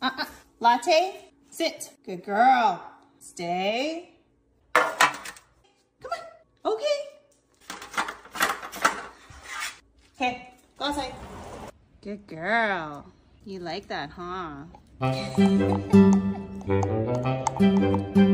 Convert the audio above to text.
Latte, sit. Good girl. Stay. Come on. Okay. Okay, go outside. Good girl. You like that, huh?